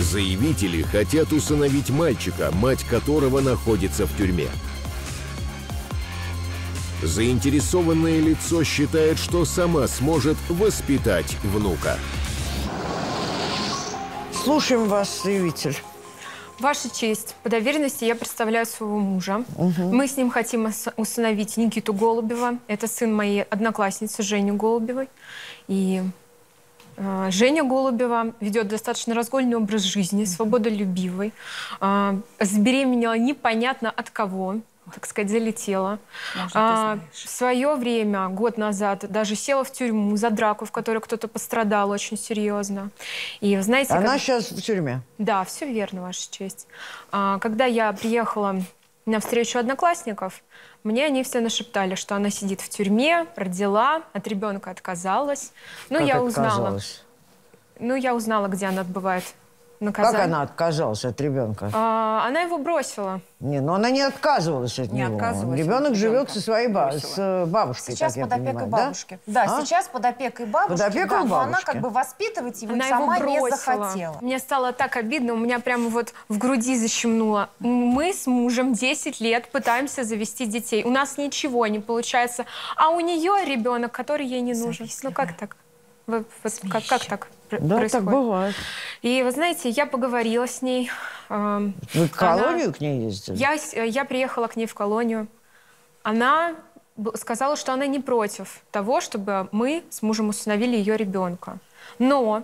Заявители хотят усыновить мальчика, мать которого находится в тюрьме. Заинтересованное лицо считает, что сама сможет воспитать внука. Слушаем вас, заявитель. Ваша честь, по доверенности я представляю своего мужа. Мы с ним хотим усыновить Никиту Голубева. Это сын моей одноклассницы Жени Голубевой. И Женя Голубева ведет достаточно разгульный образ жизни, свободолюбивый. Забеременела непонятно от кого, так сказать, залетела. В свое время, год назад, даже села в тюрьму за драку, в которой кто-то пострадал очень серьезно. И вы знаете, она сейчас в тюрьме? Да, все верно, Ваша честь. Когда я приехала на встречу одноклассников, мне они все нашептали, что она сидит в тюрьме, родила, от ребенка отказалась. Ну, я узнала. Ну, я узнала, где она отбывает наказание. Как она отказалась от ребенка? Она его бросила. Не, но она не отказывалась от него. Ребенок живет со своей бабушкой. Сейчас под опекой бабушки. Да, сейчас под опекой бабушки. Но она как бы воспитывать его сама не захотела. Мне стало так обидно, у меня прямо вот в груди защемнуло. Мы с мужем 10 лет пытаемся завести детей. У нас ничего не получается. А у нее ребенок, который ей не нужен. Ну как так? Как так происходит? Так бывает. И вы знаете, я поговорила с ней. Вы в колонию к ней ездили? Я приехала к ней в колонию. Она сказала, что она не против того, чтобы мы с мужем усыновили ее ребенка. Но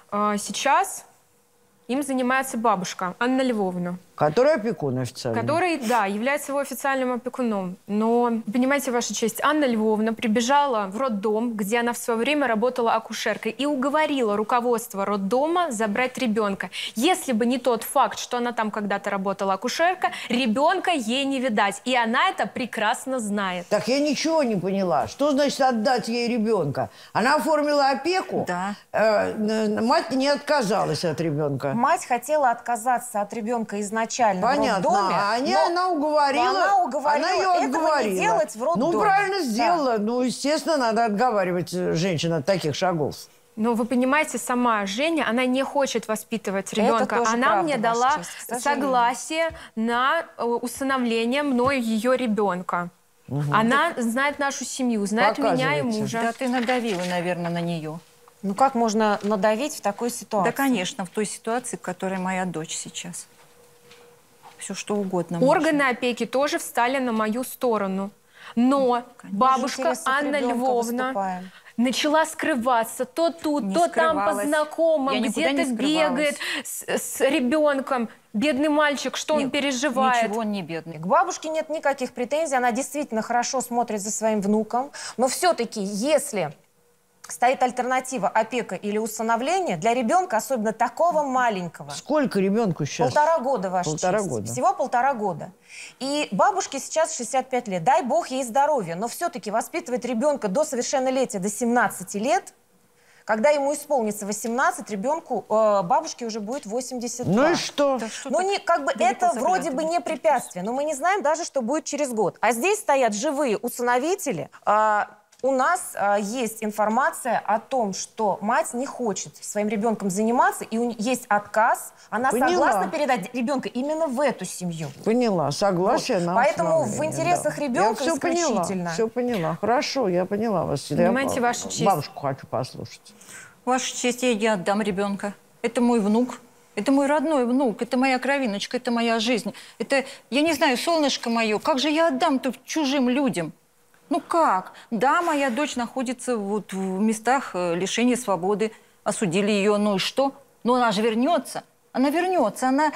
сейчас им занимается бабушка Анна Львовна. Которая опекун официально. Который, да, является его официальным опекуном. Но, понимаете, Ваша честь, Анна Львовна прибежала в роддом, где она в свое время работала акушеркой, и уговорила руководство роддома забрать ребенка. Если бы не тот факт, что она там когда-то работала акушерка, ребенка ей не видать. И она это прекрасно знает. Так я ничего не поняла. Что значит отдать ей ребенка? Она оформила опеку? Да. Мать не отказалась от ребенка. Мать хотела отказаться от ребенка изначально. Понятно. В роддоме, она уговорила. Она ее отговорила. Не делать в роддоме. Ну, правильно сделала. Да. Ну, естественно, надо отговаривать женщин от таких шагов. Но вы понимаете, сама Женя, она не хочет воспитывать ребенка. Она мне дала согласие на усыновление мною ее ребенка. Она знает нашу семью, знает меня и мужа. Да ты надавила, наверное, на нее. Ну как можно надавить в такой ситуации? Да, конечно, в той ситуации, в которой моя дочь сейчас. Все что угодно. Органы опеки тоже встали на мою сторону. Но бабушка Анна Львовна начала скрываться. То тут, то там по знакомым, где-то бегает с ребенком. Бедный мальчик, что он переживает? Ничего, он не бедный. К бабушке нет никаких претензий. Она действительно хорошо смотрит за своим внуком. Но все-таки, если стоит альтернатива опека или усыновление, для ребенка, особенно такого маленького. Сколько ребенку сейчас? 1,5 года, Ваша честь. Года. Всего 1,5 года. И бабушке сейчас 65 лет. Дай бог ей здоровья. Но все-таки воспитывать ребенка до совершеннолетия, до 17 лет, когда ему исполнится 18, ребенку, бабушке уже будет 82. Ну и что? Ну, как бы это вроде бы не препятствие. Но мы не знаем даже, что будет через год. А здесь стоят живые усыновители. У нас есть информация о том, что мать не хочет своим ребенком заниматься, и есть отказ. Она согласна передать ребенка именно в эту семью. Поняла. Согласие на Поэтому в интересах ребенка исключительно. Все поняла. Хорошо, я поняла вас. Понимаете, Ваша честь. Бабушку хочу послушать. Ваша честь, я не отдам ребенка. Это мой внук. Это мой родной внук, это моя кровиночка, это моя жизнь. Это, я не знаю, солнышко мое, как же я отдам-то чужим людям? Ну как? Да, моя дочь находится вот в местах лишения свободы. Осудили ее, ну и что? Но она же вернется. Она вернется. Она...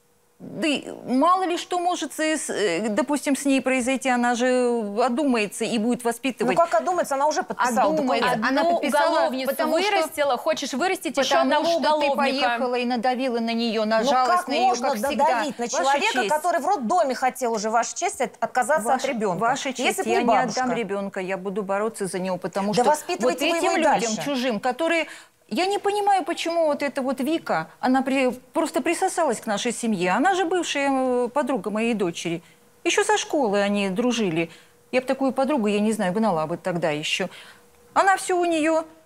Да мало ли что может, допустим, с ней произойти. Она же одумается и будет воспитывать. Ну как одумается? Она уже подписала документ. Она подписала, уголовницу вырастила, хочешь вырастить еще одного уголовника. Потому что ты поехала и надавила на нее, нажалась на нее, как всегда. Ну как можно надавить на человека, который в роддоме хотел уже, Ваша честь, отказаться от ребенка? Ваша честь, я не отдам ребенка, я буду бороться за него, потому что вот этим людям, чужим, которые... Я не понимаю, почему вот эта вот Вика, она просто присосалась к нашей семье. Она же бывшая подруга моей дочери. Еще со школы они дружили. Я бы такую подругу, я не знаю, гнала бы тогда еще. Она все у нее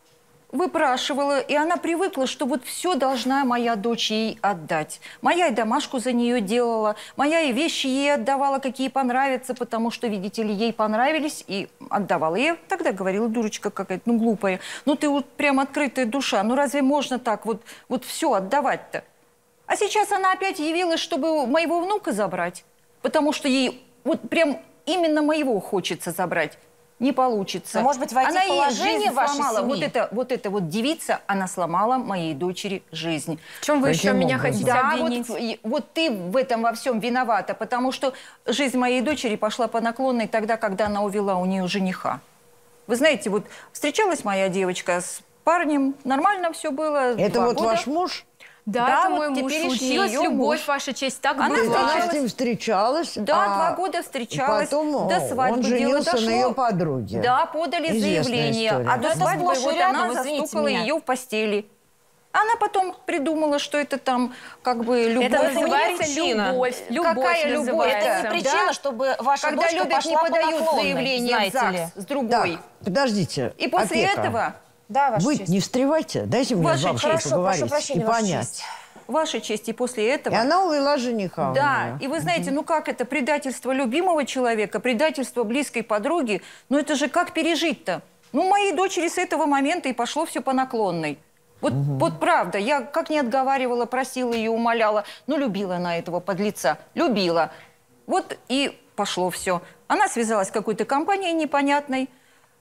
выпрашивала, и она привыкла, что вот все должна моя дочь ей отдать. Моя и домашку за нее делала, моя и вещи ей отдавала, какие понравятся, потому что, видите ли, ей понравились, и отдавала. Я тогда говорила, дурочка какая-то, ну глупая, ну ты вот прям открытая душа, ну разве можно так вот все отдавать-то? А сейчас она опять явилась, чтобы моего внука забрать, потому что ей вот прям именно моего хочется забрать. Не получится. А может быть, войти она в положение вашей сломала. семьи? Вот эта вот девица, она сломала моей дочери жизнь. В чем вы еще Каким меня образом? хотите Да, обвинить? вот ты в этом во всем виновата, потому что жизнь моей дочери пошла по наклонной тогда, когда она увела у нее жениха. Вы знаете, вот встречалась моя девочка с парнем, нормально все было. Это 2 вот года. ваш муж? Да, Да, это вот мой муж. теперешний Случилась её любовь, муж. ваша честь. Так Она было. Она встречалась. с ним встречалась. 2 года встречалась, потом до свадьбы он дело женился дошло. на ее подруге. Да, подали Известная заявление, история. а Но до это свадьбы сплошь и вот рядом, она извините застукала меня. ее в постели. Она потом придумала, что это там как бы любовь. Это не называется причина. любовь. Любовь Какая любовь? называется. Это не причина, Да. чтобы ваша Когда дочка любят, не пошла по подают наклонной, заявление в знаете ли. ЗАГС с другой. Так, подождите. И после опека. этого, Да, ваша Вы честь. не встревайте, дайте мне Ваша с бабушкой честь. Хорошо, прошу поговорить прощения, и ваша понять. честь. ваша честь, и после этого... И она увела жениха у Да, неё. и вы знаете, ну как это, предательство любимого человека, предательство близкой подруги, ну это же как пережить-то? Ну, моей дочери с этого момента и пошло все по наклонной. Вот правда, я как не отговаривала, просила ее, умоляла, ну любила она этого подлеца, любила. Вот и пошло все. Она связалась с какой-то компанией непонятной,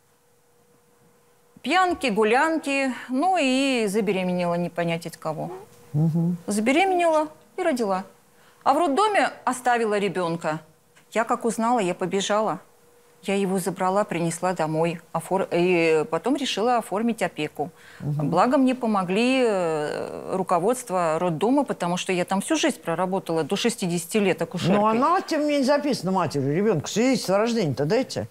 пьянки, гулянки, ну и забеременела не понять от кого. Забеременела и родила. А в роддоме оставила ребенка. Я как узнала, я побежала. Я его забрала, принесла домой. И потом решила оформить опеку. Благо мне помогли руководство роддома, потому что я там всю жизнь проработала, до 60 лет акушеркой. Но она, тем не менее, записана матерью ребенка. Свидетельство о рождении-то дайте.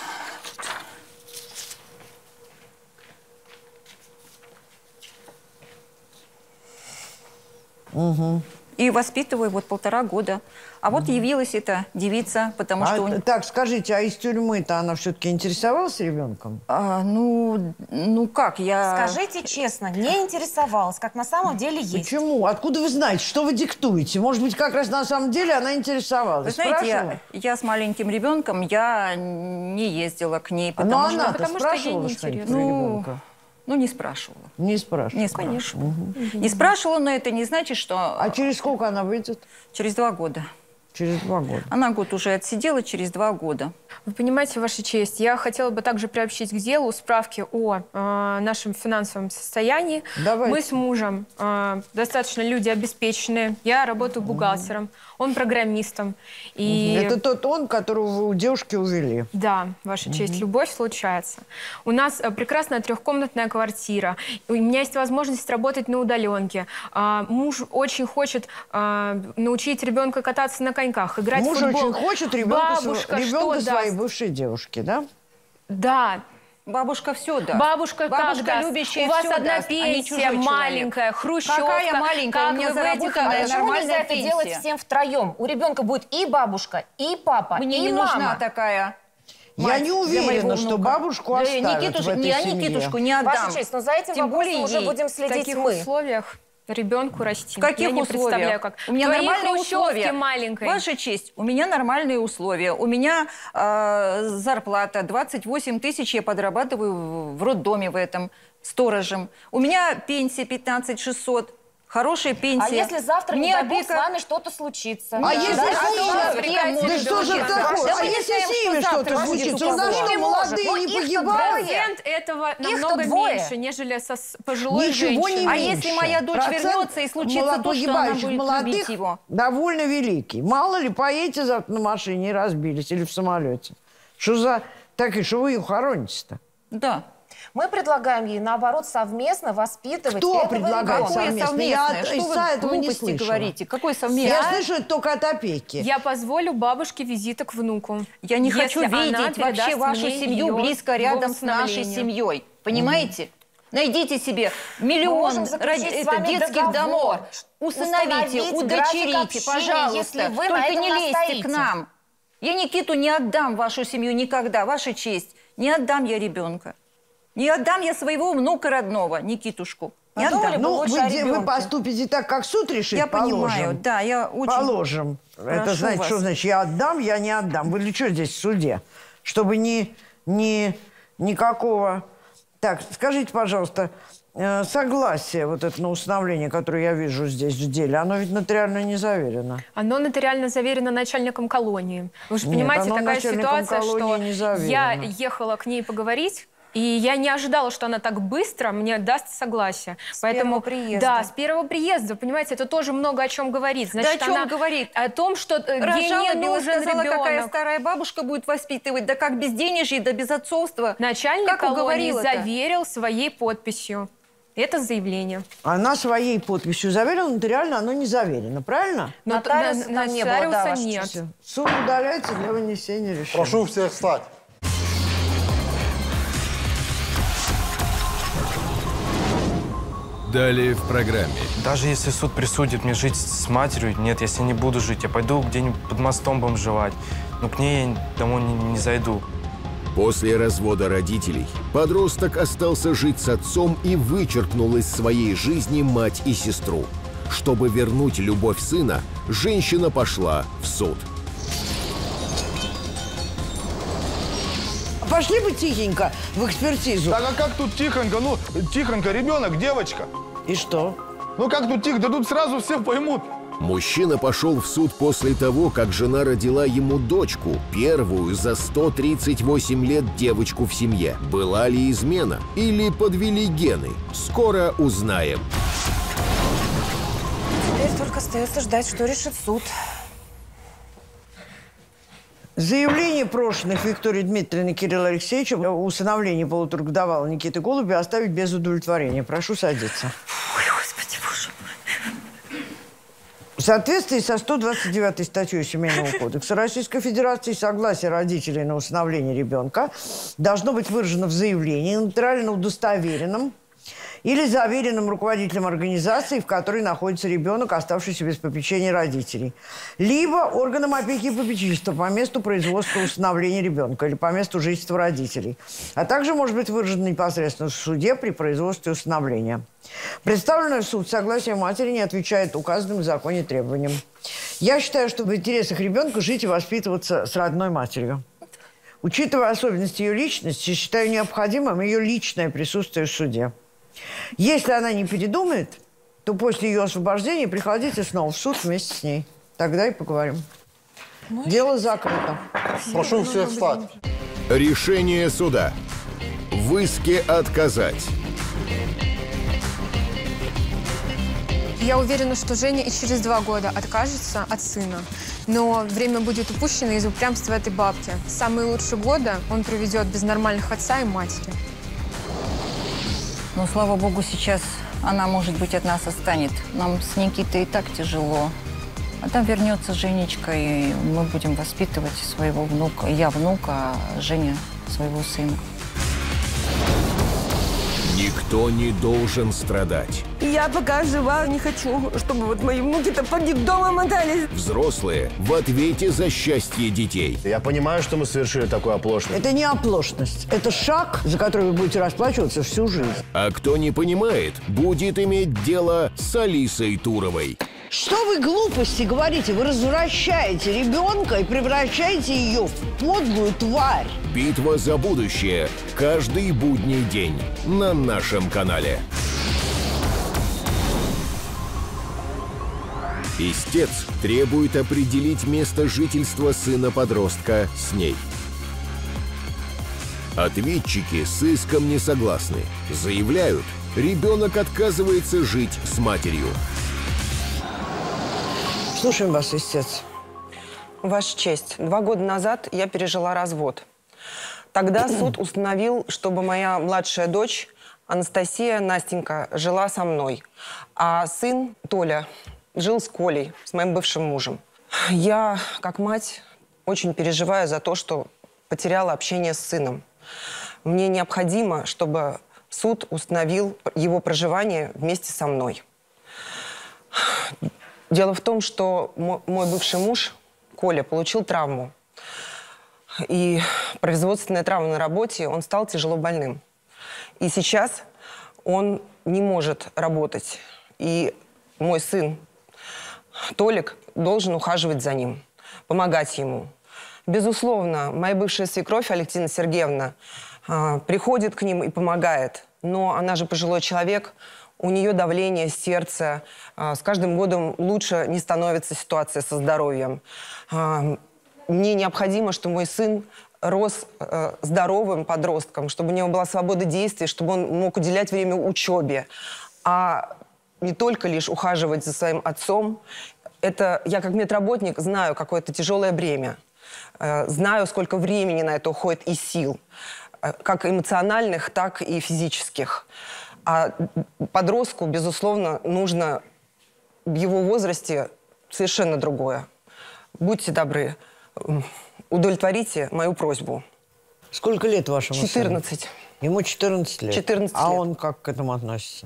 И воспитываю вот 1,5 года. А вот явилась эта девица, потому что... Так, скажите, а из тюрьмы-то она все-таки интересовалась ребенком? Ну как, я... Скажите честно, не интересовалась, как на самом деле есть. Почему? Откуда вы знаете? Что вы диктуете? Может быть, как раз на самом деле она интересовалась? Вы знаете, Спрашивала? я с маленьким ребенком, я не ездила к ней, потому Но что... она-то потому что ей спрашивала не что-нибудь интересно. про Ну, ребенка? Ну, не спрашивала. Не спрашивала. Не спрашивала. Не спрашивала, но это не значит, что А через сколько она выйдет? через 2 года. Через 2 года. Она год уже отсидела, через 2 года. Вы понимаете, Ваша честь, я хотела бы также приобщить к делу справки о нашем финансовом состоянии. Давайте. Мы с мужем достаточно люди обеспеченные. Я работаю бухгалтером, он программистом. И... Это тот он, которого вы у девушки увели. Да, Ваша честь, любовь случается. У нас прекрасная 3-комнатная квартира. У меня есть возможность работать на удаленке. Муж очень хочет научить ребенка кататься на коньках, играть Муж в футбол. очень хочет ребенка Бабушка своей даст? бывшей девушки, да? Да. Бабушка все даст. Бабушка как даст? любящая, У вас всё одна даст, а не чужой пенсия человек. маленькая, хрущевка. Какая маленькая? Как У меня вы в этих заработанная отношениях? Почему нельзя нормальная это пенсия. делать всем втроем? У ребенка будет и бабушка, и папа, Мне и не мама. нужна такая Я мать не для уверена, моего что внука. бабушку Да, оставят Никитушку, в этой я семье. Никитушку не отдам. Ваша честь, но за этим Тем более вопросом уже ей. будем В следить таких мы. условиях ребенку расти. В каких Я не условиях? представляю, как. У меня В твоей нормальные хрущевке условия. маленькой. Ваша честь, у меня нормальные условия. У меня зарплата 28 тысяч, я подрабатываю в роддоме в этом, сторожем. У меня пенсия 15 600. Хорошая пенсия. А если завтра, не Мне дай бог, с опека- вами что-то случится? А если Да, с что ними? вас Да прекратит? что же Ребенка. такое? Да А мы не если знаем, с что ними завтра что-то будет случится? у У нас кого. что, Не молодые может. не Но их-то погибают? Процент этого Их-то намного двое. меньше, нежели со пожилой Ничего женщиной. не А меньше. если моя дочь Процент вернется и случится то, что она погибающих будет молодых любить его? довольно великий. Мало ли, поедете завтра на машине и разбились, или в самолете. Что за... Так и что вы ее хороните-то? Да. Мы предлагаем ей, наоборот, совместно воспитывать Кто этого предлагает ребенка. Какое совместно? совместное? Я Что из вы этого не глупости слышала. говорите? Какое Я совместное? слышу это только от опеки. Я позволю бабушке визита к внуку. Я не если хочу она видеть вообще передаст вашу мне семью её близко до рядом с нашей усыновления. семьей. Понимаете? Найдите себе Мы миллион можем заключить с вами детских договор, домов. Усыновите, установить удочерите, график общения, если пожалуйста. вы на Только этом не лезьте настоите. к нам. Я Никиту не отдам в вашу семью никогда, ваша честь. Не отдам я ребенка. Не отдам я своего внука родного, Никитушку. Не Подумали отдам. бы Ну, лучше о вы ребенке. поступите так, как суд решит, Я положим. понимаю, да, я очень... Положим. Это прошу значит, вас. что значит я отдам, я не отдам. Вы для чего здесь в суде? Чтобы никакого... Так, скажите, пожалуйста, согласие вот это на усыновление, которое я вижу здесь в деле, оно ведь нотариально не заверено. Оно нотариально заверено начальником колонии. Вы же Нет, понимаете, оно такая начальником ситуация, колонии не что заверено. я ехала к ней поговорить, и я не ожидала, что она так быстро мне даст согласие. первого приезда. Да, с первого приезда. Понимаете, это тоже много о чем говорит. Значит, Да о чем она говорит? О том, что ей Рожала не мне, нужен сказала, какая ребенок. старая бабушка будет воспитывать, да как без денежья, да без отцовства. Начальник Как колонии уговорила-то? заверил своей подписью. Это заявление. Она своей подписью заверила, нотариально оно не заверено, правильно? Но Нотариуса там не было, да, нотариуса Ваша нет. честь. Суд удаляется для вынесения решения. Прошу всех встать. Далее в программе. Даже если суд присудит мне жить с матерью, нет, если не буду жить, я пойду где-нибудь под мостом бомжевать. Но к ней я домой не зайду. После развода родителей подросток остался жить с отцом и вычеркнул из своей жизни мать и сестру. Чтобы вернуть любовь сына, женщина пошла в суд. Пошли бы тихенько в экспертизу. Так а как тут тихонько? Ну, тихонько, ребенок, девочка. И что? Ну как тут тихо? Да тут сразу все поймут. Мужчина пошел в суд после того, как жена родила ему дочку, первую за 138 лет девочку в семье. Была ли измена или подвели гены? Скоро узнаем. Теперь только остается ждать, что решит суд. Заявление прошлых Виктории Дмитриевны и Кирилла Алексеевича о усыновлении полуторагодовалого Никиты Голубева оставить без удовлетворения. Прошу садиться. Ой, Господи, Боже мой. В соответствии со 129 статьей Семейного кодекса Российской Федерации согласие родителей на усыновление ребенка должно быть выражено в заявлении, нотариально удостоверенном или заверенным руководителем организации, в которой находится ребенок, оставшийся без попечения родителей, либо органом опеки и попечительства по месту производства усыновления ребенка или по месту жительства родителей, а также может быть выражено непосредственно в суде при производстве усыновления. Представленное в суд согласие матери не отвечает указанным в законе требованиям. Я считаю, что в интересах ребенка жить и воспитываться с родной матерью. Учитывая особенности ее личности, считаю необходимым ее личное присутствие в суде. Если она не передумает, то после ее освобождения приходите снова в суд вместе с ней. Тогда и поговорим. Дело закрыто. Прошу всех встать. Решение суда. В иске отказать. Я уверена, что Женя и через 2 года откажется от сына. Но время будет упущено из-за упрямства этой бабки. Самые лучшие годы он проведет без нормальных отца и матери. Ну, слава богу, сейчас она, может быть, от нас отстанет. Нам с Никитой и так тяжело. А там вернется Женечка, и мы будем воспитывать своего внука. Я внука, а Женя своего сына. Никто не должен страдать. Я пока жива, не хочу, чтобы вот мои внуки-то погиб дома мотались. Взрослые в ответе за счастье детей. Я понимаю, что мы совершили такую оплошность. Это не оплошность. Это шаг, за который вы будете расплачиваться всю жизнь. А кто не понимает, будет иметь дело с Алисой Туровой. Что вы глупости говорите? Вы развращаете ребенка и превращаете ее в подлую тварь. Битва за будущее. Каждый будний день на нашем канале. Истец требует определить место жительства сына-подростка с ней. Ответчики с иском не согласны. Заявляют, ребенок отказывается жить с матерью. Слушаем вас, истец. Ваша честь, 2 года назад я пережила развод. Тогда суд установил, чтобы моя младшая дочь Анастасия, Настенька, жила со мной, а сын Толя жил с Колей, с моим бывшим мужем. Я, как мать, очень переживаю за то, что потеряла общение с сыном. Мне необходимо, чтобы суд установил его проживание вместе со мной. Дело в том, что мой бывший муж, Коля, получил травму. И производственная травма на работе, он стал тяжело больным. И сейчас он не может работать. И мой сын Толик должен ухаживать за ним, помогать ему. Безусловно, моя бывшая свекровь Алевтина Сергеевна приходит к ним и помогает. Но она же пожилой человек, у нее давление сердца. С каждым годом лучше не становится ситуация со здоровьем. Мне необходимо, чтобы мой сын рос здоровым подростком, чтобы у него была свобода действий, чтобы он мог уделять время учебе. А не только лишь ухаживать за своим отцом. Это я как медработник знаю, какое это тяжелое бремя. Знаю, сколько времени на это уходит и сил. Как эмоциональных, так и физических. А подростку, безусловно, нужно в его возрасте совершенно другое. Будьте добры, удовлетворите мою просьбу. Сколько лет вашему 14. сыну? Ему 14 лет. 14 А лет. он как к этому относится?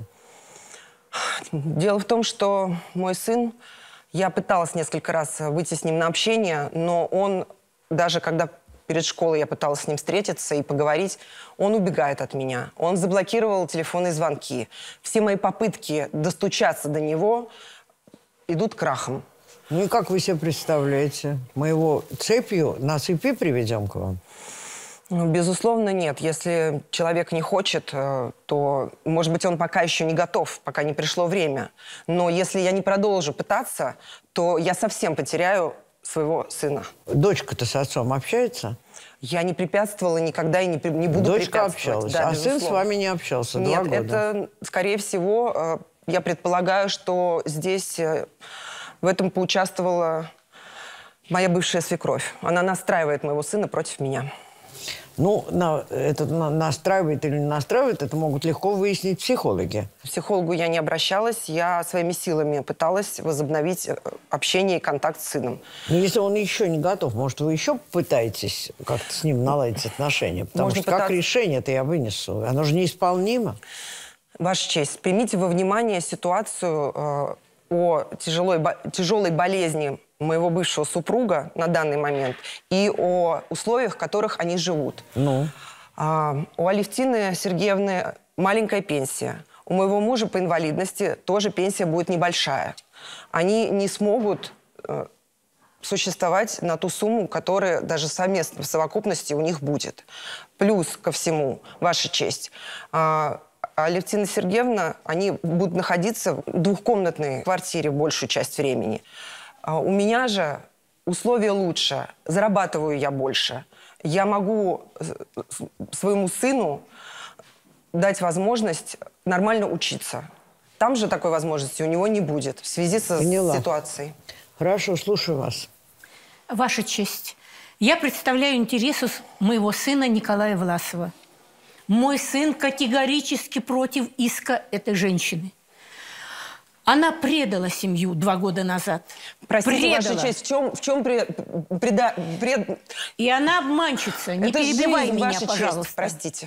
Дело в том, что мой сын, я пыталась несколько раз выйти с ним на общение, но он, даже когда перед школой я пыталась с ним встретиться и поговорить, он убегает от меня. Он заблокировал телефонные звонки. Все мои попытки достучаться до него идут крахом. Ну и как вы себе представляете? Мы его цепью на цепи приведем к вам? Ну, безусловно, нет. Если человек не хочет, то, может быть, он пока еще не готов, пока не пришло время. Но если я не продолжу пытаться, то я совсем потеряю своего сына. Дочка-то с отцом общается? Я не препятствовала никогда и не буду Дочка препятствовать. общалась, Да, а безусловно. сын с вами не общался 2 Нет, года? это, скорее всего, я предполагаю, что здесь в этом поучаствовала моя бывшая свекровь. Она настраивает моего сына против меня. Ну, настраивает или не настраивает, это могут легко выяснить психологи. К психологу я не обращалась, я своими силами пыталась возобновить общение и контакт с сыном. Но если он еще не готов, может, вы еще пытаетесь как-то с ним наладить отношения? Потому Можно что как пытаться. решение-то я вынесу? Оно же неисполнимо. Ваша честь, примите во внимание ситуацию о тяжелой болезни моего бывшего супруга на данный момент и о условиях, в которых они живут. Ну? У Алевтины Сергеевны маленькая пенсия. У моего мужа по инвалидности тоже пенсия будет небольшая. Они не смогут существовать на ту сумму, которая даже совместно в совокупности у них будет. Плюс ко всему, Ваша честь, Алевтина Сергеевна, они будут находиться в двухкомнатной квартире большую часть времени. У меня же условия лучше, зарабатываю я больше. Я могу своему сыну дать возможность нормально учиться. Там же такой возможности у него не будет в связи с ситуацией. Хорошо, слушаю вас. Ваша честь, я представляю интересы моего сына Николая Власова. Мой сын категорически против иска этой женщины. Она предала семью 2 года назад. Простите, Ваша честь, в чем И она обманщица. Не это перебивай жизнь, меня, Ваша пожалуйста. честь, простите.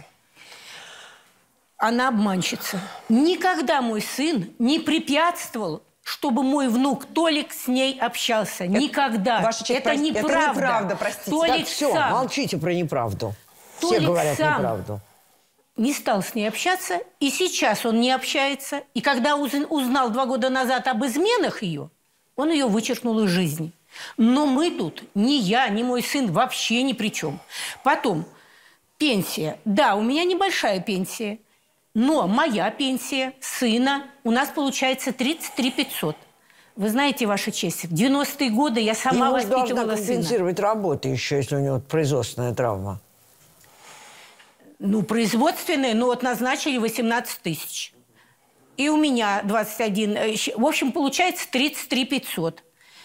Она обманщица. Никогда мой сын не препятствовал, чтобы мой внук Толик с ней общался. Никогда. Ваша честь, это неправда. Это неправда, простите. Толик Так, все, сам. молчите про неправду. Все Толик говорят сам неправду. не стал с ней общаться, и сейчас он не общается. И когда узнал 2 года назад об изменах ее, он ее вычеркнул из жизни. Но мы тут, ни я, ни мой сын вообще ни при чем. Потом, пенсия. Да, у меня небольшая пенсия, но моя пенсия, сына, у нас получается 33 500. Вы знаете, Ваша честь, в 90-е годы я сама воспитывала должна сына. компенсировать работу еще, если у него производственная травма. Ну, производственные, но вот назначили 18 тысяч. И у меня 21. В общем, получается 33 500.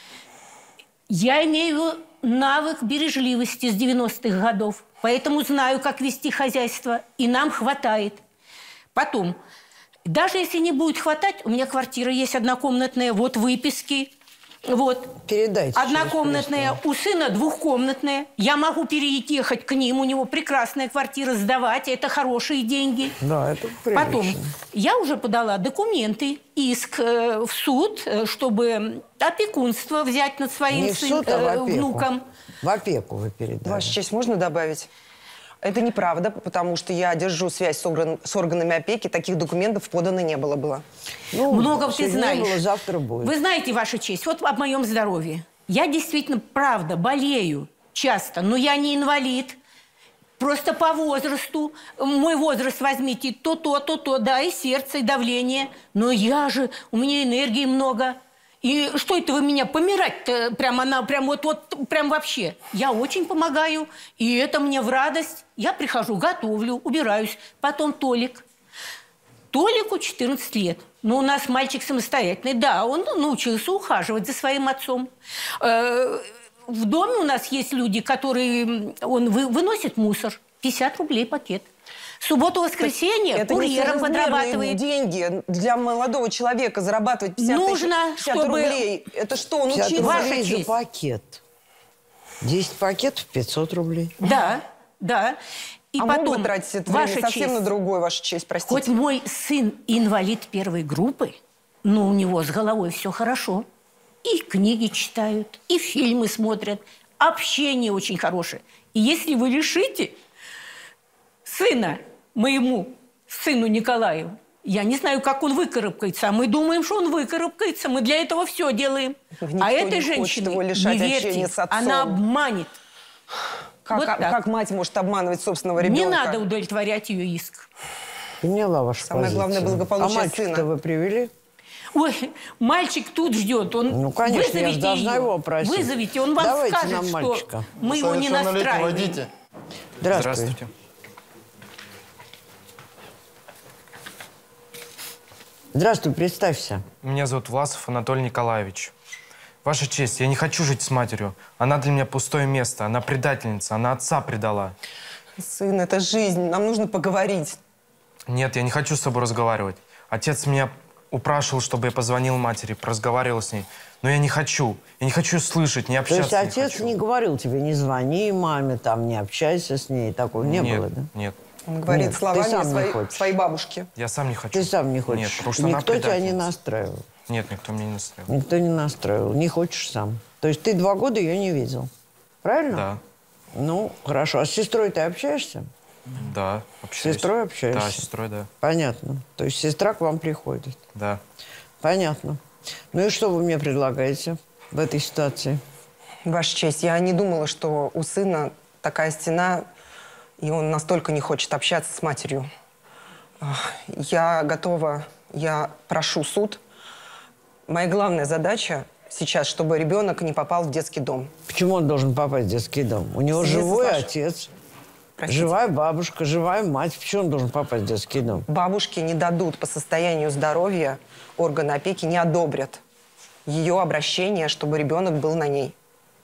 Я имею навык бережливости с 90-х годов, поэтому знаю, как вести хозяйство, и нам хватает. Потом, даже если не будет хватать, у меня квартира есть однокомнатная, вот выписки. Вот. Передайте. Однокомнатная, у сына двухкомнатная. Я могу переехать к ним, у него прекрасная квартира, сдавать, это хорошие деньги. Да, это прилично. Потом, я уже подала документы, иск в суд, чтобы опекунство взять над своим Не в суд, а в опеку. внуком. В опеку вы передали. Ваша честь, можно добавить? Это неправда, потому что я держу связь с органами опеки. Таких документов подано не было. Ну, много ты знаешь. Не было, завтра будет. Вы знаете, Ваша честь, вот об моем здоровье. Я действительно, правда, болею часто, но я не инвалид. Просто по возрасту. Мой возраст возьмите, то, да, и сердце, и давление. Но у меня энергии много. И что это вы меня помирать-то? Прям вообще. Я очень помогаю, и это мне в радость. Я прихожу, готовлю, убираюсь. Потом Толик. Толику 14 лет. Но у нас мальчик самостоятельный. Да, он научился ухаживать за своим отцом. В доме у нас есть люди, которые... Он выносит мусор. 50 рублей пакет. Субботу-воскресенье курьером подрабатывает. Деньги для молодого человека зарабатывать 50 рублей. Это что, он учится? 50 рублей за пакет. 10 пакетов 500 рублей. Да. И потом, могут тратить это время совсем на другой, Ваша честь, простите. Хоть мой сын инвалид первой группы, но у него с головой все хорошо. И книги читают, и фильмы смотрят. Общение очень хорошее. И если вы лишите моему сыну Николаю, я не знаю, как он выкарабкается, а мы думаем, что он выкарабкается. Мы для этого все делаем. Никто а этой не женщине, его лишать не верьте, с отцом. она обманет. Как мать может обманывать собственного ребенка? Не надо удовлетворять ее иск. Поняла вашу Самое позицию. главное, благополучие А мальчика-то сына. вы привели? Ой, мальчик тут ждет. Ну, конечно, я же должна его опросить. Вызовите, он вам Давайте скажет, нам что мальчика. мы его не настраиваем. Водите. Здравствуйте. Здравствуй, представься. Меня зовут Власов Анатолий Николаевич. Ваша честь, я не хочу жить с матерью. Она для меня пустое место, она предательница, она отца предала. Сын, это жизнь, нам нужно поговорить. Нет, я не хочу с тобой разговаривать. Отец меня упрашивал, чтобы я позвонил матери, разговаривал с ней. Но я не хочу. Я не хочу слышать, не общаться. То есть отец не говорил тебе, не звони маме, там, не общайся с ней, такого не было, да? Нет. Он говорит Нет, словами своей бабушки. Я сам не хочу. Ты сам не хочешь? Нет, потому что никто она тебя не предательница. настраивал? Нет, никто меня не настраивал. Никто не настраивал. Не хочешь сам. То есть ты 2 года ее не видел? Правильно? Да. Ну, хорошо. А с сестрой ты общаешься? Да, общаюсь. С сестрой общаешься? Да, с сестрой, да. Понятно. То есть сестра к вам приходит? Да. Понятно. Ну и что вы мне предлагаете в этой ситуации? Ваша честь, я не думала, что у сына такая стена, и он настолько не хочет общаться с матерью. Я готова, я прошу суд. Моя главная задача сейчас, чтобы ребенок не попал в детский дом. Почему он должен попасть в детский дом? У него живой отец, живая бабушка, живая мать. Почему он должен попасть в детский дом? Бабушке не дадут по состоянию здоровья, органы опеки не одобрят ее обращение, чтобы ребенок был на ней.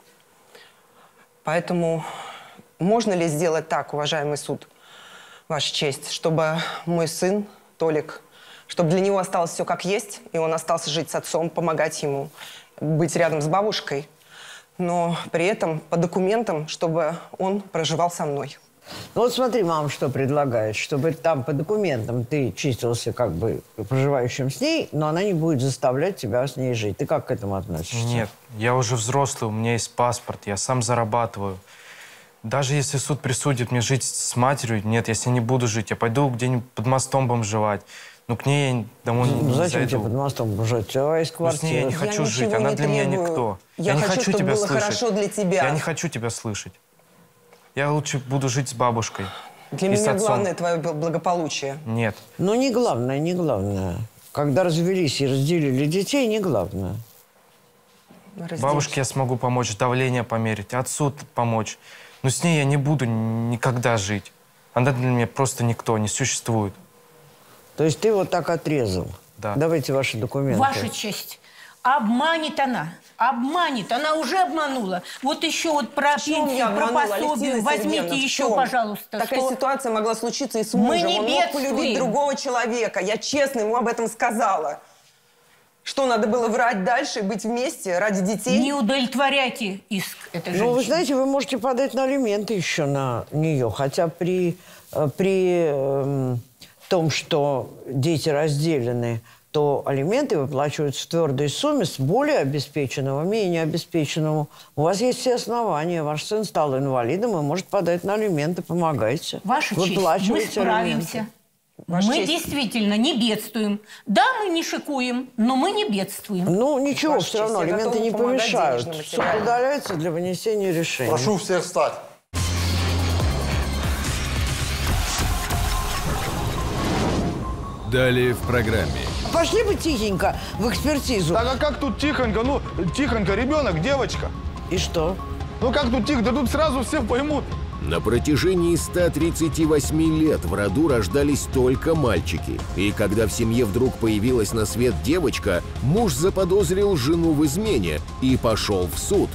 Поэтому можно ли сделать так, уважаемый суд, Ваша честь, чтобы мой сын, Толик, чтобы для него осталось все как есть, и он остался жить с отцом, помогать ему, быть рядом с бабушкой, но при этом по документам, чтобы он проживал со мной. Ну вот смотри, мама что предлагает, чтобы там по документам ты числился как бы проживающим с ней, но она не будет заставлять тебя с ней жить. Ты как к этому относишься? Нет, я уже взрослый, у меня есть паспорт, я сам зарабатываю. Даже если суд присудит мне жить с матерью, нет, я с ней не буду жить. Я пойду где-нибудь под мостом бомжевать. Но к ней я домой не зачем зайду. тебе под мостом бомжевать? У тебя есть квартира. Но с ней я не хочу жить, она для меня никто. Я не хочу, чтобы тебя было слышать. хорошо для тебя. Я не хочу тебя слышать. Я лучше буду жить с бабушкой. Для меня главное твое благополучие. Нет. Ну, не главное, не главное. Когда развелись и разделили детей, не главное. Бабушке я смогу помочь, давление померить, отцу помочь. Но с ней я не буду никогда жить. Она для меня просто никто, не существует. То есть ты вот так отрезал? Да. Давайте ваши документы. Ваша честь, обманет она. Обманет. Она уже обманула. Вот еще вот про пенсию, про пособие. Возьмите еще, пожалуйста. Такая ситуация могла случиться и с мужем. Мы не Он мог полюбить другого человека. Я честно ему об этом сказала. Что, надо было врать дальше и быть вместе ради детей? Не удовлетворяйте иск этой женщины. Ну, вы знаете, вы можете подать на алименты еще на нее. Хотя при том, что дети разделены, то алименты выплачиваются в твердой сумме с более обеспеченного, менее обеспеченному. У вас есть все основания. Ваш сын стал инвалидом и может подать на алименты. Помогайте. Ваша честь, мы справимся. Мы действительно не бедствуем. Да, мы не шикуем, но мы не бедствуем. Ну, ничего, Ваша все равно честь, алименты не помешают. Суд материально. удаляется для вынесения решения. Прошу всех встать. Далее в программе. Пошли бы тихенько в экспертизу. Так, а как тут тихонько? Ну, тихонько, ребенок, девочка. И что? Ну, как тут тихо? Да тут сразу все поймут. На протяжении 138 лет в роду рождались только мальчики. И когда в семье вдруг появилась на свет девочка, муж заподозрил жену в измене и пошел в суд.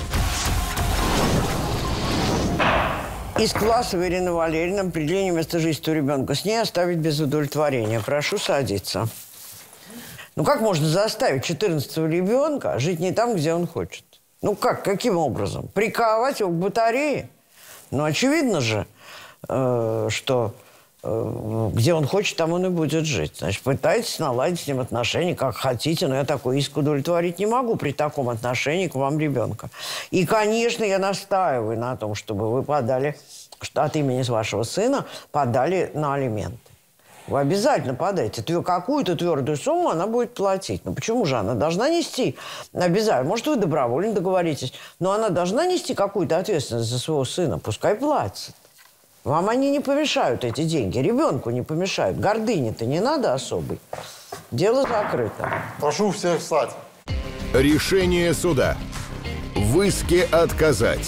Из Классовой Ирины Валерьевны определение места жительства ребенка с ней оставить без удовлетворения. Прошу садиться. Ну как можно заставить 14-го ребенка жить не там, где он хочет? Ну как, каким образом? Приковать его к батарее? Ну очевидно же, что где он хочет, там он и будет жить. Значит, пытайтесь наладить с ним отношения, как хотите, но я такой иск удовлетворить не могу при таком отношении к вам ребенка. И, конечно, я настаиваю на том, чтобы вы подали, что от имени вашего сына подали на алименты. Вы обязательно подайте. Какую-то твердую сумму она будет платить. Ну почему же она должна нести? Обязательно. Может, вы добровольно договоритесь, но она должна нести какую-то ответственность за своего сына. Пускай платит. Вам они не помешают, эти деньги. Ребенку не помешают. Гордыни-то не надо особой. Дело закрыто. Прошу всех встать. Решение суда. В иске отказать.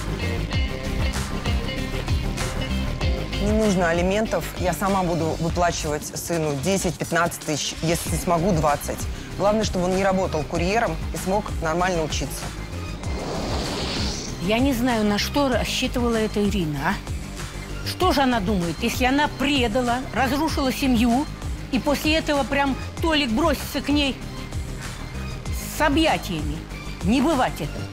Не нужно алиментов. Я сама буду выплачивать сыну 10-15 тысяч, если смогу 20. Главное, чтобы он не работал курьером и смог нормально учиться. Я не знаю, на что рассчитывала эта Ирина, а? Что же она думает, если она предала, разрушила семью, и после этого прям Толик бросится к ней с объятиями? Не бывать этого.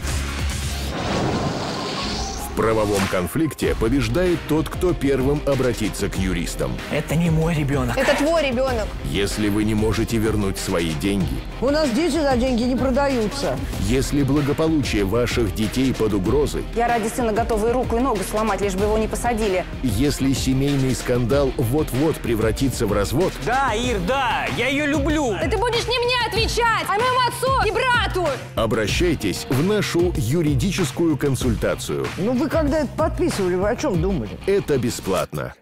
В правовом конфликте побеждает тот, кто первым обратится к юристам. Это не мой ребенок. Это твой ребенок. Если вы не можете вернуть свои деньги. У нас дети за деньги не продаются. Если благополучие ваших детей под угрозой. Я ради сына готова и руку, и ногу сломать, лишь бы его не посадили. Если семейный скандал вот-вот превратится в развод. Да, Ир, да, я ее люблю. Да ты будешь не мне отвечать, а моему отцу и брату. Обращайтесь в нашу юридическую консультацию. Ну вы когда это подписывали, вы о чем думали? Это бесплатно.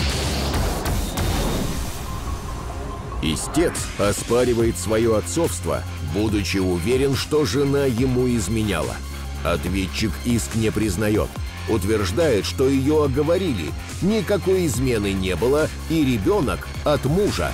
Истец оспаривает свое отцовство, будучи уверен, что жена ему изменяла. Ответчик иск не признает. Утверждает, что ее оговорили, никакой измены не было и ребенок от мужа.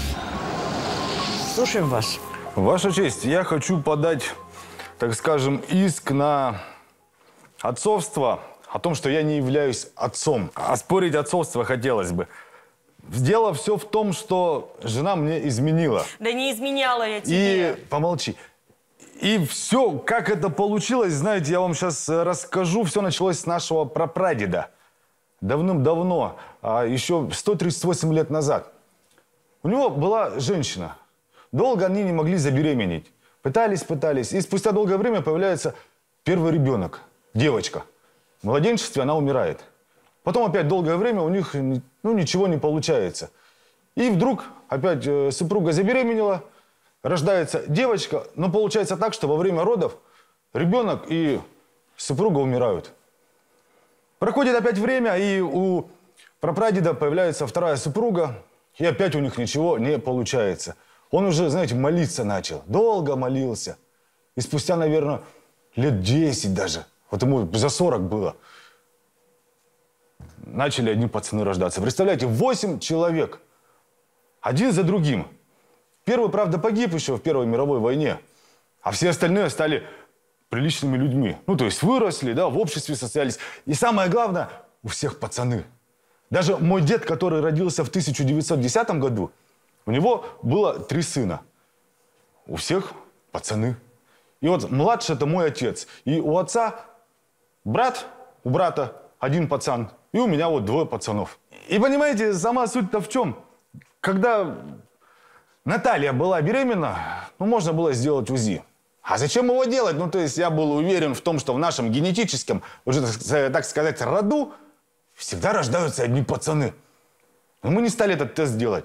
Слушаем вас. Ваша честь, я хочу подать, так скажем, иск на отцовство, о том, что я не являюсь отцом. Оспорить отцовство хотелось бы. Дело все в том, что жена мне изменила. Да не изменяла я тебе. И помолчи. И все, как это получилось, знаете, я вам сейчас расскажу. Все началось с нашего прапрадеда. Давным-давно, еще 138 лет назад. У него была женщина. Долго они не могли забеременеть. Пытались. И спустя долгое время появляется первый ребенок. Девочка. В младенчестве она умирает. Потом опять долгое время у них ничего не получается. И вдруг опять супруга забеременела, рождается девочка, но получается так, что во время родов ребенок и супруга умирают. Проходит опять время, и у прапрадеда появляется вторая супруга, и опять у них ничего не получается. Он уже, знаете, молиться начал. Долго молился. И спустя, наверное, лет 10 даже, вот ему за 40 было, начали одни пацаны рождаться. Представляете, 8 человек. Один за другим. Первый, правда, погиб еще в Первой мировой войне. А все остальные стали приличными людьми. Ну, то есть выросли, да, в обществе состоялись. И самое главное, у всех пацаны. Даже мой дед, который родился в 1910 году, у него было 3 сына. У всех пацаны. И вот младший – это мой отец. И у отца брат, у брата 1 пацан. И у меня вот 2 пацанов. И понимаете, сама суть-то в чем? Когда Наталья была беременна, ну, можно было сделать УЗИ. А зачем его делать? Ну, то есть я был уверен в том, что в нашем генетическом, уже, так сказать, роду всегда рождаются одни пацаны. Но мы не стали этот тест делать.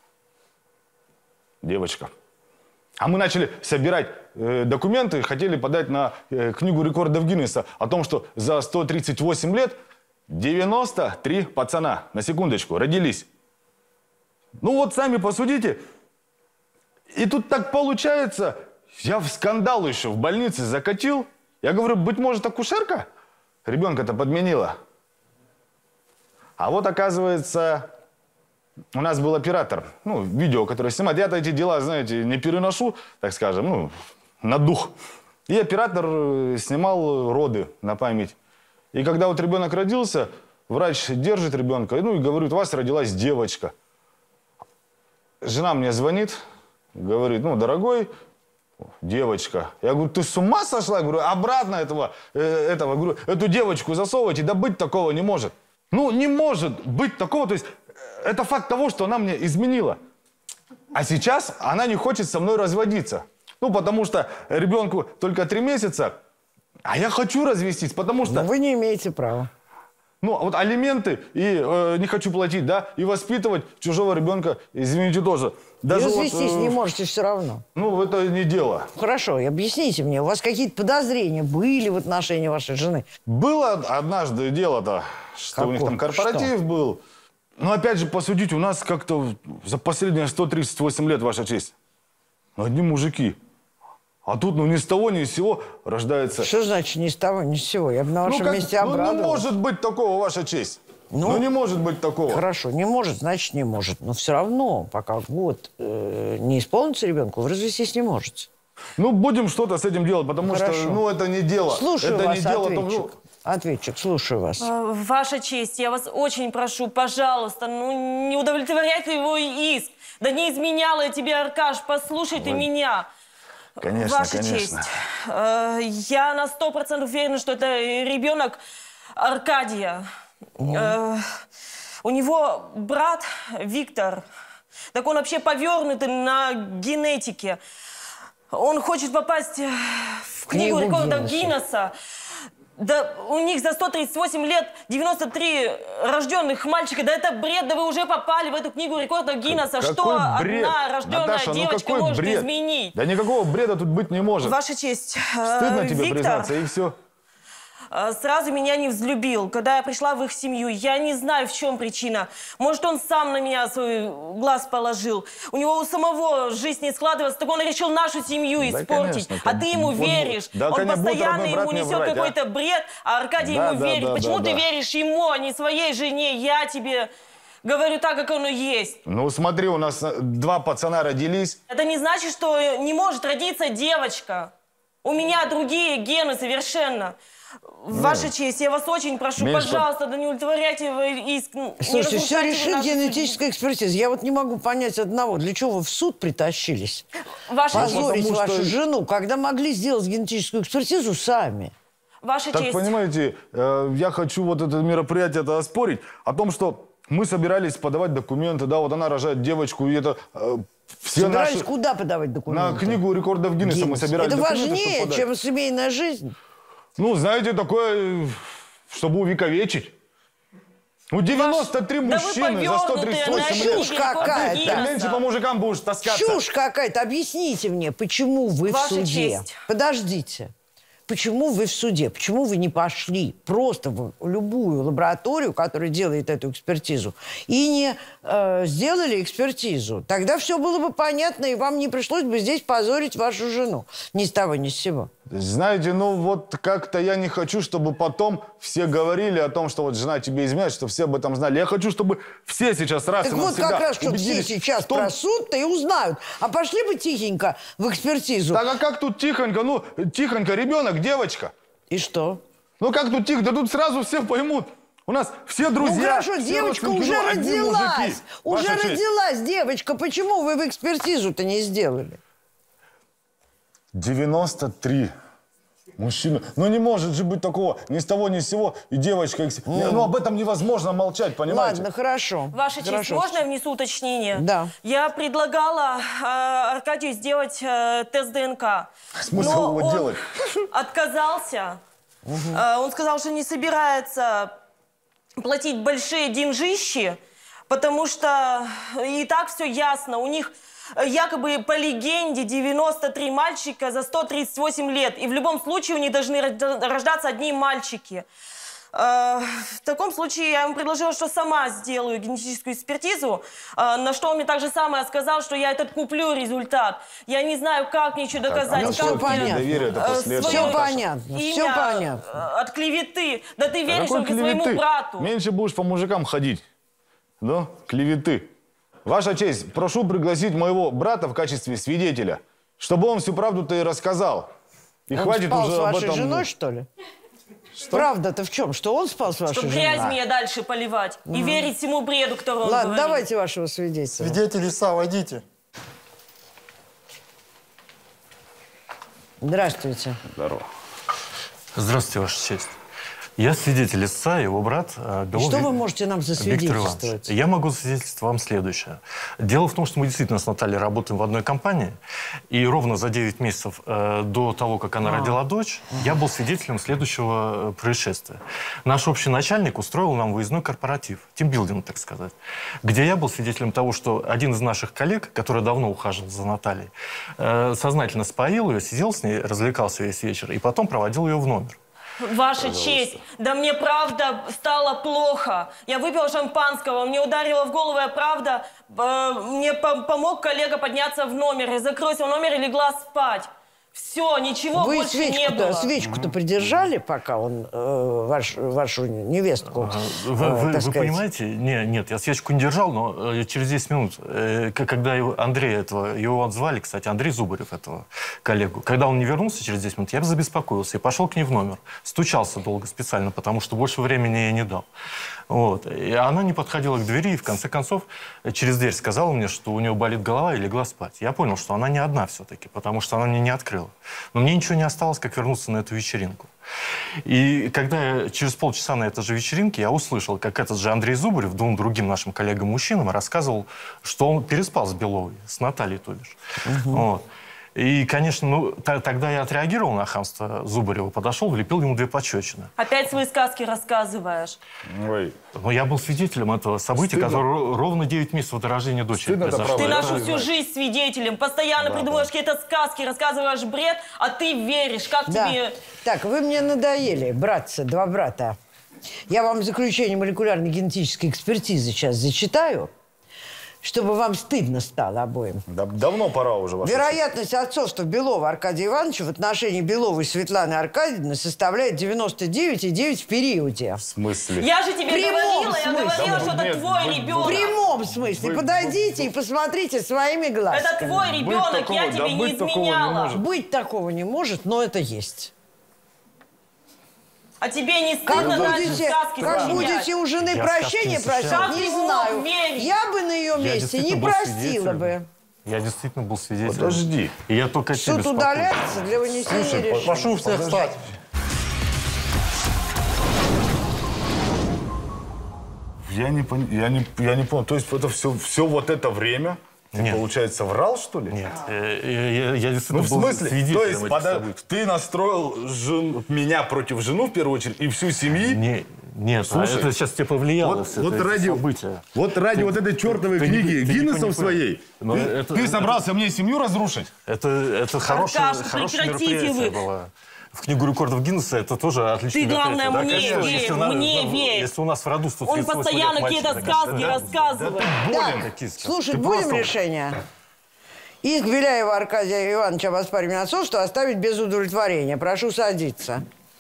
Девочка. А мы начали собирать документы, хотели подать на книгу рекордов Гиннесса о том, что за 138 лет 93 пацана, на секундочку, родились. Ну вот сами посудите. И тут так получается, я в скандал еще в больнице закатил. Я говорю, быть может, акушерка ребенка-то подменила. А вот оказывается, у нас был оператор, ну, видео, которое снимает. Я-то эти дела, знаете, не переношу, так скажем, ну, на дух. И оператор снимал роды на память. И когда вот ребенок родился, врач держит ребенка, ну, и говорит, у вас родилась девочка. Жена мне звонит, говорит, ну, дорогой, девочка. Я говорю, ты с ума сошла? Я говорю, обратно говорю, эту девочку засовывайте, да быть такого не может. Ну, не может быть такого, то есть это факт того, что она мне изменила. А сейчас она не хочет со мной разводиться. Ну, потому что ребенку только 3 месяца, а я хочу развестись, потому что... Но вы не имеете права. Ну, вот алименты и не хочу платить, да, и воспитывать чужого ребенка, извините, тоже. Даже и развестись не можете все равно. Ну, это не дело. Хорошо, и объясните мне, у вас какие-то подозрения были в отношении вашей жены? Было однажды дело-то, что Какое? у них там корпоратив был. Но опять же, посудите, у нас как-то за последние 138 лет, ваша честь, одни мужики. А тут, ну, ни с того, ни с сего рождается... Что значит ни с того, ни с сего? Я бы на вашем месте обрадовалась. Ну, не может быть такого, ваша честь. Ну, не может быть такого. Хорошо, не может, значит, не может. Но все равно, пока год не исполнится ребенку, вы развестись не можете. Ну, будем что-то с этим делать, потому что, ну, это не дело. Слушаю это вас, не дело, ответчик. Ответчик, слушаю вас. Ваша честь, я вас очень прошу, пожалуйста, ну, не удовлетворяйте его иск. Да не изменяла я тебе, Аркаш, послушай ты меня. Конечно, Ваша конечно. честь, я на 100% уверена, что это ребенок Аркадия. У него брат Виктор, так он вообще повернутый на генетике. Он хочет попасть в книгу рекордов Гиннесса. Да у них за 138 лет 93 рожденных мальчика. Да это бред, да вы уже попали в эту книгу рекордов Гиннесса. Что бред? одна рожденная Наташа, девочка ну может бред? изменить? Да никакого бреда тут быть не может. Ваша честь, Стыдно тебе Виктор признаться, и все. сразу меня не взлюбил, когда я пришла в их семью. Я не знаю, в чем причина. Может, он сам на меня свой глаз положил. У него у самого жизнь не складывается, так он решил нашу семью испортить. Конечно, а ты ему веришь. Да, он конечно, постоянно ему несет какой-то бред, а Аркадий ему верит. Почему ты веришь ему, а не своей жене? Я тебе говорю так, как оно есть. Ну, смотри, у нас 2 пацана родились. Это не значит, что не может родиться девочка. У меня другие гены совершенно. Ваша честь, я вас очень прошу, пожалуйста, да не удовлетворяйте его иск. Слушайте, все решит генетическая экспертиза. Я вот не могу понять одного. Для чего вы в суд притащились? Позорить вашу жену, когда могли сделать генетическую экспертизу сами. Ваша честь. Так, понимаете, я хочу вот это мероприятие оспорить о том, что мы собирались подавать документы, да, вот она рожает девочку, и это... Собирались куда подавать документы? На книгу рекордов Гиннесса мы собирались документы. Это важнее, чем семейная жизнь. Ну, знаете, такое, чтобы увековечить. Ну, 93 мужчины за 138 лет. Чушь какая-то. Меньше по мужикам будешь таскаться. Чушь какая-то. Объясните мне, почему вы в суде? Подождите. Почему вы в суде? Почему вы не пошли просто в любую лабораторию, которая делает эту экспертизу, и не сделали экспертизу? Тогда все было бы понятно, и вам не пришлось бы здесь позорить вашу жену. Ни с того, ни с сего. Знаете, ну вот как-то я не хочу, чтобы потом все говорили о том, что вот жена тебе изменяет, что все об этом знали. Я хочу, чтобы все сейчас раз и навсегда убедились. Так вот как раз, чтобы все сейчас про суд-то и узнают. А пошли бы тихенько в экспертизу. Так а как тут тихонько? Ну, тихонько, ребенок, девочка. И что? Ну как тут тихо? Да тут сразу все поймут. У нас все друзья. Ну хорошо, девочка уже родилась. Уже родилась девочка. Почему вы в экспертизу-то не сделали? 93 Мужчина, ну не может же быть такого ни с того ни с сего, и девочка... Ну об этом невозможно молчать, понимаете? Ладно, хорошо. Ваша честь, можно я внесу уточнение? Да. Я предлагала Аркадию сделать тест ДНК. Смысл но его он делать? отказался. Он сказал, что не собирается платить большие деньжищи, потому что и так все ясно. У них якобы по легенде 93 мальчика за 138 лет. И в любом случае у них должны рождаться одни мальчики. В таком случае я ему предложила, что сама сделаю генетическую экспертизу, на что он мне так же самое сказал, что я этот куплю результат. Я не знаю, как мне что доказать. Все понятно. Все понятно. Все понятно. От клеветы. Да ты веришь только своему брату. Меньше будешь по мужикам ходить. Да? Клеветы. Ваша честь, прошу пригласить моего брата в качестве свидетеля, чтобы он всю правду-то и рассказал. И он хватит спал уже с об вашей этом... женой, что ли? Правда-то в чем? Что он спал с вашей Чтобы женой? грязь мне дальше поливать. И верить всему бреду, который он Ладно, говорит. давайте вашего свидетеля. Свидетель ИСА, войдите. Здравствуйте. Здорово. Здравствуйте, Ваша честь. Я свидетель истца, его брат Белов. Что вы можете нам засвидетельствовать? Я могу засвидетельствовать вам следующее. Дело в том, что мы действительно с Натальей работаем в одной компании, и ровно за 9 месяцев до того, как она родила дочь, я был свидетелем следующего происшествия. Наш общий начальник устроил нам выездной корпоратив, тимбилдинг, так сказать, где я был свидетелем того, что один из наших коллег, который давно ухаживал за Натальей, сознательно споил ее, сидел с ней, развлекался весь вечер, и потом проводил ее в номер. Ваша честь, да мне правда стало плохо. Я выпила шампанского, мне ударило в голову, я правда, мне помог коллега подняться в номер. Я закрылась в номер и легла спать. Все, ничего больше не было. Свечку-то придержали, пока он вашу невестку, Вы понимаете? Нет, я свечку не держал, но через 10 минут, когда Андрея этого, его отзвали, кстати, Андрей Зубарев, этого коллегу, когда он не вернулся через 10 минут, я забеспокоился и пошел к ней в номер. Стучался долго специально, потому что больше времени я не дал. Вот. И она не подходила к двери, и в конце концов через дверь сказала мне, что у нее болит голова, и легла спать. Я понял, что она не одна все-таки, потому что она мне не открыла. Но мне ничего не осталось, как вернуться на эту вечеринку. И когда я через полчаса на этой же вечеринке, я услышал, как этот же Андрей Зубарев двум другим нашим коллегам-мужчинам рассказывал, что он переспал с Беловой, с Натальей, то бишь. Вот. И, конечно, тогда я отреагировал на хамство Зубарева, подошел, влепил ему 2 пощечины. Опять свои сказки рассказываешь. Ой. Но я был свидетелем этого события, которое ровно 9 месяцев до рождения дочери произошло. Ты нашу всю жизнь свидетелем. Постоянно придумываешь какие-то сказки, рассказываешь бред, а ты веришь. Как тебе... Так, вы мне надоели, братцы, 2 брата. Я вам заключение молекулярной генетической экспертизы сейчас зачитаю, чтобы вам стыдно стало обоим. Давно пора уже. Вероятность отцовства Белова Аркадия Ивановича в отношении Беловой Светланы Аркадьевны составляет 99,9 в периоде. В смысле? Я же тебе говорила, что это твой ребенок. В прямом смысле. Подойдите и посмотрите своими глазками. Это твой ребенок, я тебе не изменяла. Быть такого не может, но это есть. А тебе не стыдно дальше сказки Как будете у жены прощения просить, не знаю. Я бы на ее месте не простила бы. Я действительно был свидетелем. Подожди. И я только тебе Суд удаляется для вынесения решения. Прошу всех встать. Я не понял. То есть это все вот это время... Ты, получается, врал, что ли? Нет. Я действительно был свидетелем. То есть ты настроил меня против жены, в первую очередь, и всю семью? Нет, слушай, это сейчас тебе повлияло. Вот ради вот этой чертовой книги Гиннесов своей, ты собрался мне семью разрушить? Это хорошее мероприятие было. В книгу рекордов Гиннесса это тоже отличное мероприятие. Ты, главное, мне верь. Если у нас в роду 138 Он постоянно какие-то сказки рассказывает. Слушать будем решение? Иск Беляева Аркадия Ивановича об оспаривании отцовства оставить без удовлетворения. Прошу садиться.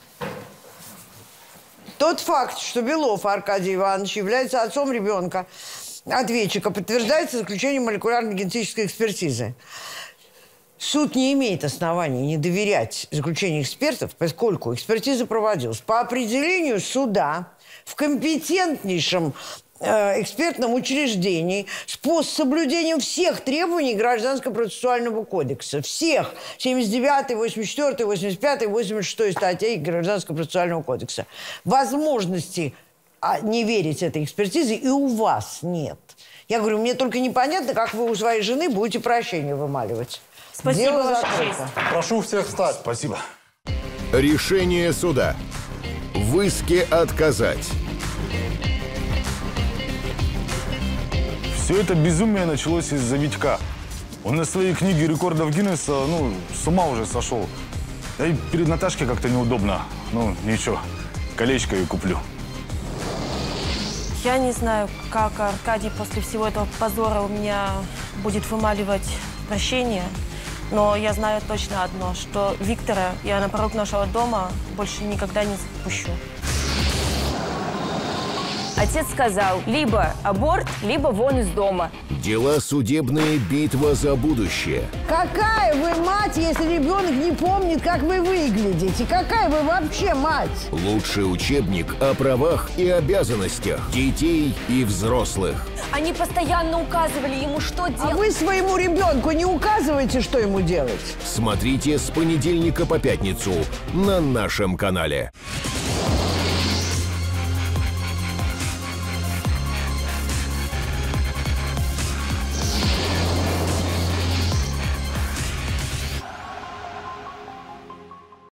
Тот факт, что Белов Аркадий Иванович является отцом ребенка, ответчика, подтверждается заключением молекулярной генетической экспертизы. Суд не имеет оснований не доверять заключению экспертов, поскольку экспертиза проводилась по определению суда в компетентнейшем экспертном учреждении с соблюдением всех требований Гражданского процессуального кодекса. Всех. 79, 84, 85, 86 статей Гражданского процессуального кодекса. Возможности не верить этой экспертизе и у вас нет. Я говорю, мне только непонятно, как вы у своей жены будете прощение вымаливать. Спасибо, Ваша честь. Прошу всех встать. Спасибо. Решение суда. В иске отказать. Все это безумие началось из-за Витька. Он на своей книге рекордов Гиннесса, с ума уже сошел. Да и перед Наташкой как-то неудобно. Ничего, колечко ей куплю. Я не знаю, как Аркадий после всего этого позора у меня будет вымаливать прощение, но я знаю точно одно, что Виктора я на порог нашего дома больше никогда не запущу. Отец сказал, либо аборт, либо вон из дома. Дела судебные, битва за будущее. Какая вы мать, если ребенок не помнит, как вы выглядите? Какая вы вообще мать? Лучший учебник о правах и обязанностях детей и взрослых. Они постоянно указывали ему, что делать. А вы своему ребенку не указываете, что ему делать? Смотрите с понедельника по пятницу на нашем канале.